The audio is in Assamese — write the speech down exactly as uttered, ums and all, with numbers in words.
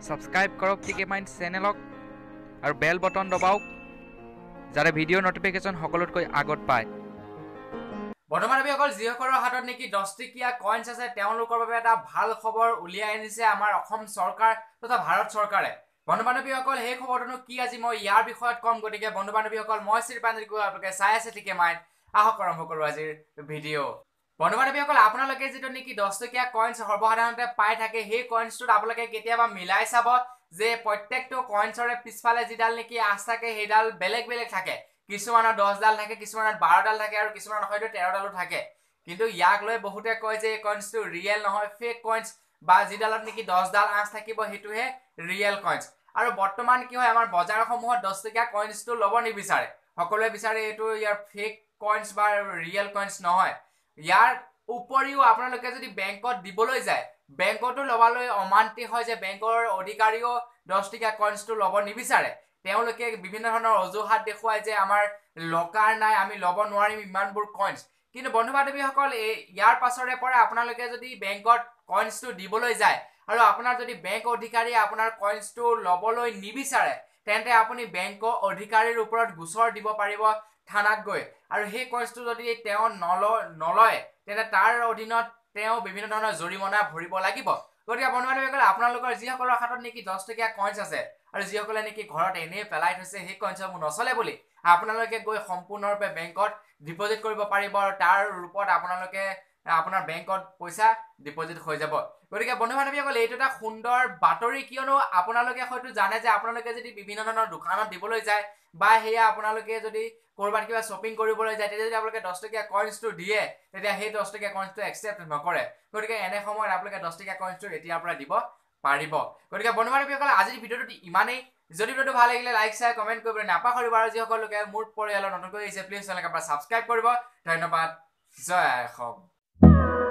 সাবস্ক্রাইব কৰক টিকে মাইণ্ড চেনেলক আৰু বেল বটন দবাওক যাতে ভিডিঅ' নটিফিকেশ্যন সকলোতকৈ আগত পায়। বৰ্তমান আমি অকল যিসকলৰ হাতত নেকি দহ টকীয়া কইনছ আছে তেওঁলোকৰ বাবে এটা ভাল খবৰ উলিয়াই আনিছে আমাৰ অসম চৰকাৰ তথা ভাৰত চৰকাৰে। বন্ধু বান্ধৱীসকল সেই খবৰটোনো কি আজি মই ইয়াৰ বিষয়ত কম, গতিকে বন্ধু বান্ধৱীসকল মই শ্ৰীপাঞ্জিত গৈ আপোনালোকে চাই আছে টিকে মাইণ্ড, আহক আৰম্ভ কৰোঁ আজিৰ ভিডিঅ'। বন্ধু বান্ধৱীসকল আপোনালোকে যিটো নেকি দহ টকীয়া কইনছ সৰ্বসাধাৰণতে পাই থাকে সেই কইনছটোত আপোনালোকে কেতিয়াবা মিলাই চাব যে প্ৰত্যেকটো কইনছৰে পিছফালে যিডাল নেকি আঁচ থাকে সেইডাল বেলেগ বেলেগ থাকে। কিছুমানৰ দহডাল থাকে, কিছুমানৰ বাৰডাল থাকে আৰু কিছুমানৰ হয়তো তেৰডালো থাকে। কিন্তু ইয়াক লৈ বহুতে কয় যে এই কইনছটো ৰিয়েল নহয়, ফেক কইনছ, বা যিডালত নেকি দহডাল আঁচ থাকিব সেইটোহে ৰিয়েল কইনছ। আৰু বৰ্তমান কি হয়, আমাৰ বজাৰসমূহত দহ টকীয়া কইনছটো ল'ব নিবিচাৰে, সকলোৱে বিচাৰে এইটো ইয়াৰ ফেক কইনছ বা ৰিয়েল কইনছ নহয়। ইয়াৰ উপৰিও আপোনালোকে যদি বেংকত দিবলৈ যায়, বেংকতো ল'বলৈ অমান্তি হয় যে বেংকৰ অধিকাৰীও দহ টকীয়া কইনছটো ল'ব নিবিচাৰে। তেওঁলোকে বিভিন্ন ধৰণৰ অজুহাত দেখুৱাই যে আমাৰ লকাৰ নাই, আমি ল'ব নোৱাৰিম ইমানবোৰ কইনছ। কিন্তু বন্ধু বান্ধৱীসকল এই ইয়াৰ পাছৰে পৰা আপোনালোকে যদি বেংকত কইনছটো দিবলৈ যায় আৰু আপোনাৰ যদি বেংক অধিকাৰীয়ে আপোনাৰ কইনছটো ল'বলৈ নিবিচাৰে, তেন্তে আপুনি বেংকৰ অধিকাৰীৰ ওপৰত গোচৰ দিব পাৰিব থানাত গৈ। আৰু সেই কইনছটো যদি তেওঁ নলয় নলয় তেন্তে তাৰ অধীনত তেওঁ বিভিন্ন ধৰণৰ জৰিমনা ভৰিব লাগিব। গতিকে বন্ধু বান্ধৱীসকল আপোনালোকৰ যিসকলৰ হাতত নেকি দহ টকীয়া কইনছ আছে আৰু যিসকলে নেকি ঘৰত এনেই পেলাই থৈছে সেই কইনছসমূহ নচলে বুলি, আপোনালোকে গৈ সম্পূৰ্ণৰূপে বেংকত ডিপজিট কৰিব পাৰিব আৰু তাৰ ৰূপত আপোনালোকে আপোনাৰ বেংকত পইচা ডিপজিট হৈ যাব। গতিকে বন্ধু বান্ধৱীসকল এইটো এটা সুন্দৰ বাতৰি, কিয়নো আপোনালোকে হয়তো জানে যে আপোনালোকে যদি বিভিন্ন ধৰণৰ দোকানত দিবলৈ যায় বা সেয়া আপোনালোকে যদি ক'ৰবাত কিবা শ্বপিং কৰিবলৈ যায়, তেতিয়া যদি আপোনালোকে দহ টকীয়া কইনছটো দিয়ে তেতিয়া সেই দহ টকীয়া কইনছটো একচেপ্ট নকৰে। গতিকে এনে সময়ত আপোনালোকে দহ টকীয়া কইনছটো এতিয়াৰ পৰা দিব পাৰিব। গতিকে বন্ধু বান্ধৱীসকল আজিৰ ভিডিঅ'টোত ইমানেই। যদি ভিডিঅ'টো ভাল লাগিলে লাইক শ্বেয়াৰ কমেণ্ট কৰিবলৈ নাপাহৰিব, আৰু যিসকল লোকে মোৰ পৰিয়ালৰ নতুনকৈ আহিছে প্লিজ চেনেলটো ছাবস্ক্ৰাইব কৰিব। ধন্যবাদ, জয় অসম।